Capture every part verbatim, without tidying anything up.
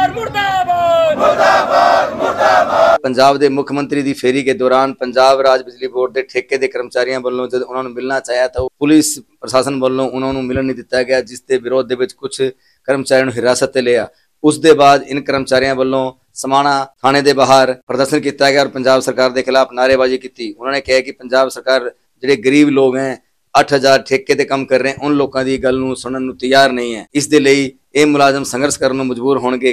मुर्दाबाद मुर्दाबाद मुर्दाबाद। पंजाब के मुख्य मंत्री की फेरी के दौरान पंजाब राज बिजली बोर्ड के ठेके के कर्मचारियों वालों जब उन्होंने मिलना चाहा तो पुलिस प्रशासन वालों उन्होंने मिलन नहीं दिता गया, जिसके विरोध के कुछ कर्मचारियों हिरासत में लिया। उस दे बाद इन कर्मचारियों वालों समाणा थाने के बाहर प्रदर्शन किया गया और पंजाब सरकार के खिलाफ नारेबाजी की। उन्होंने कहा कि पंजाब सरकार जिहड़े गरीब लोग हैं अठ हजार ठेके ते काम कर रहे हैं, उन लोगों की गल नूं सुनन नूं तैयार नहीं है। इस दे लई ये मुलाजम संघर्ष करन नूं मजबूर होणगे।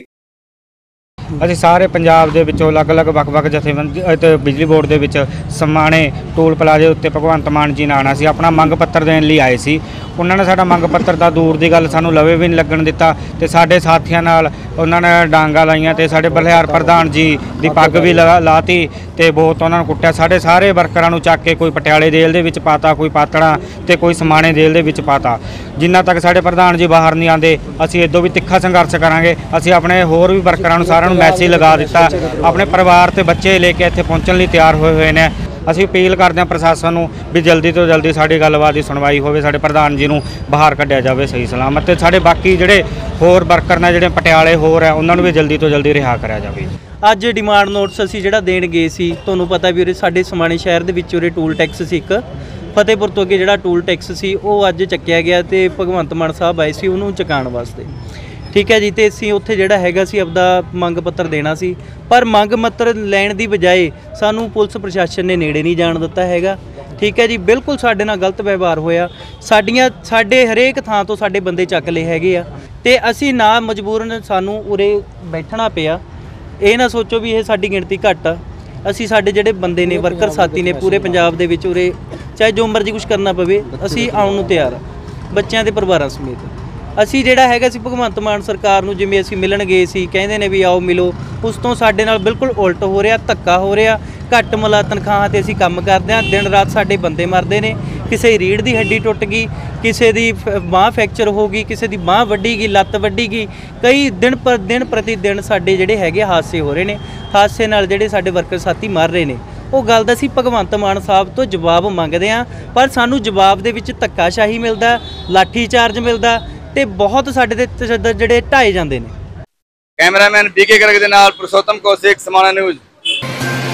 ਅਸੀਂ ਸਾਰੇ ਪੰਜਾਬ ਦੇ ਵਿੱਚੋਂ ਅਲੱਗ-ਅਲੱਗ ਵੱਖ-ਵੱਖ ਜਥੇਬੰਦੀ ਅਤੇ ਬਿਜਲੀ ਬੋਰਡ ਦੇ ਵਿੱਚ ਸਮਾਣੇ ਟੋਲ ਪਲਾਜ਼ੇ ਉੱਤੇ ਭਗਵੰਤ ਮਾਨ ਜੀ ਨਾਲ ਆਉਣਾ ਸੀ, ਆਪਣਾ ਮੰਗ ਪੱਤਰ ਦੇਣ ਲਈ ਆਏ ਸੀ। ਉਹਨਾਂ ਨੇ ਸਾਡਾ ਮੰਗ ਪੱਤਰ ਦਾ ਦੂਰ ਦੀ ਗੱਲ ਸਾਨੂੰ ਲਵੇ ਵੀ ਨਹੀਂ ਲੱਗਣ ਦਿੱਤਾ ਤੇ ਸਾਡੇ ਸਾਥੀਆਂ ਨਾਲ ਉਹਨਾਂ ਨੇ ਡਾਂਗਾ ਲਾਈਆਂ ਤੇ ਸਾਡੇ ਬਲਿਹਾਰ ਪ੍ਰਧਾਨ ਜੀ ਦੀ ਪੱਗ ਵੀ ਲਾਤੀ ਤੇ ਬਹੁਤ ਉਹਨਾਂ ਨੂੰ ਕੁੱਟਿਆ। ਸਾਡੇ ਸਾਰੇ ਵਰਕਰਾਂ ਨੂੰ ਚੱਕ ਕੇ ਕੋਈ ਪਟਿਆਲੇ ਜੇਲ੍ਹ ਦੇ ਵਿੱਚ ਪਾਤਾ, ਕੋਈ ਪਾਤੜਾ ਤੇ ਕੋਈ ਸਮਾਣੇ ਜੇਲ੍ਹ ਦੇ ਵਿੱਚ ਪਾਤਾ। ਜਿੰਨਾ ਤੱਕ ਸਾਡੇ ਪ੍ਰਧਾਨ ਜੀ ਬਾਹਰ ਨਹੀਂ ਆਉਂਦੇ ਅਸੀਂ ਇਦੋਂ ਵੀ ਤਿੱਖਾ ਸੰਘਰਸ਼ ਕਰਾਂਗੇ। ਅਸੀਂ ਆਪਣੇ ਹੋਰ ਵੀ ਵਰਕਰਾਂ ਨੂੰ ਸਾਰਿਆਂ ਨੂੰ मैसेज लगा दिता, अपने परिवार ते बच्चे लेके इत्थे पहुंचण लई तैयार होए हुए ने। ਅਸੀਂ अपील करते हैं प्रशासन ਨੂੰ भी जल्दी तो जल्दी साड़ी गलबात की सुनवाई होवे, साडे प्रधान जी ਨੂੰ बाहर कढ़िया जाए सही सलामत ते साडे बाकी ਜਿਹੜੇ होर वर्कर ने ਜਿਹੜੇ पटियाले होर है उन्होंने भी जल्दी तो जल्दी रिहा करिया जाए। ਅੱਜ ਡਿਮਾਂਡ ਨੋਟਿਸ ਅਸੀਂ ਜਿਹੜਾ ਦੇਣ ਗਏ ਸੀ, ਤੁਹਾਨੂੰ ਪਤਾ ਵੀ ਉਰੇ ਸਾਡੇ ਸਮਾਣੇ ਸ਼ਹਿਰ ਦੇ ਵਿੱਚ ਉਰੇ ਟੂਲ ਟੈਕਸ ਸੀ ਇੱਕ ਫਤਿਹਪੁਰ ਤੋਂ ਅੱਗੇ ਜਿਹੜਾ ਟੂਲ ਟੈਕਸ ਸੀ ਉਹ ਅੱਜ ਚੱਕਿਆ ਗਿਆ ਤੇ ਭਗਵੰਤ ਮਾਨ ਸਾਹਿਬ ਆਏ ਸੀ ਉਹਨੂੰ ਚੁਕਾਉਣ ਵਾਸਤੇ। ठीक है जी, तो असी उत्थे जिहड़ा हैगा सी आपदा मंग पत्र देना सी, पर मंग पत्र लैण दी बजाए सानू पुलिस प्रशासन ने नेड़े नहीं जाण दिता हैगा। ठीक है जी, बिल्कुल साडे नाल गलत व्यवहार होया। साडियां साडे हरेक थां तो साडे बंदे चक लए हैगे आ ते असी ना मजबूरन सानू उरे बैठना पिया। ये ना सोचो भी ये साडी गिणती घट आ। असी साडे जिहड़े बंदे ने वर्कर साथी ने पूरे पंजाब दे विच उरे चाहे जो मर्जी कुछ करना पवे असी आउण नूं तैयार आ बच्चों के परिवारों समेत। ਅਸੀਂ ਜਿਹੜਾ ਹੈਗਾ ਸੀ ਭਗਵੰਤ ਮਾਨ ਸਰਕਾਰ ਨੂੰ ਜਿਵੇਂ ਅਸੀਂ ਮਿਲਣ ਗਏ ਸੀ, ਕਹਿੰਦੇ ਨੇ ਵੀ ਆਓ ਮਿਲੋ, ਉਸ ਤੋਂ ਸਾਡੇ ਨਾਲ ਬਿਲਕੁਲ ਉਲਟ ਹੋ ਰਿਹਾ, ਧੱਕਾ ਹੋ ਰਿਹਾ। ਘੱਟ ਮੁੱਲ ਤਨਖਾਹਾਂ ਤੇ ਅਸੀਂ ਕੰਮ ਕਰਦੇ ਹਾਂ, ਦਿਨ ਰਾਤ ਸਾਡੇ ਬੰਦੇ ਮਰਦੇ ਨੇ। ਕਿਸੇ ਦੀ ਰੀੜ੍ਹ ਦੀ ਹੱਡੀ ਟੁੱਟ ਗਈ, ਕਿਸੇ ਦੀ ਬਾਂਹ ਫ੍ਰੈਕਚਰ ਹੋ ਗਈ, ਕਿਸੇ ਦੀ ਬਾਂਹ ਵੱਢੀ ਗਈ, ਲੱਤ ਵੱਢੀ ਗਈ। ਕਈ ਦਿਨ ਪਰ ਦਿਨ ਪ੍ਰਤੀ ਦਿਨ ਸਾਡੇ ਜਿਹੜੇ ਹੈਗੇ ਹਾਦਸੇ ਹੋ ਰਹੇ ਨੇ। ਹਾਦਸੇ ਨਾਲ ਜਿਹੜੇ ਸਾਡੇ ਵਰਕਰ ਸਾਥੀ ਮਰ ਰਹੇ ਨੇ। ਉਹ ਗੱਲ ਦਾ ਅਸੀਂ ਭਗਵੰਤ ਮਾਨ ਸਾਹਿਬ ਤੋਂ ਜਵਾਬ ਮੰਗਦੇ ਹਾਂ, ਪਰ ਸਾਨੂੰ ਜਵਾਬ ਦੇ ਵਿੱਚ ਧੱਕਾਸ਼ਾਹੀ ਮਿਲਦਾ, ਲਾਠੀ ਚਾਰਜ ਮਿਲਦਾ ਤੇ ਬਹੁਤ ਸਾਡੇ ਦੇ ਤਸ਼ੱਦਦ ਜਿਹੜੇ ਢਾਏ ਜਾਂਦੇ ਨੇ। ਕੈਮਰਾਮੈਨ ਬੀਕੇ ਗਰਗ ਦੇ ਨਾਲ ਪੁਰਸ਼ੋਤਮ ਕੌਸ਼ਿਕ, ਸਮਾਣਾ ਨਿਊਜ਼।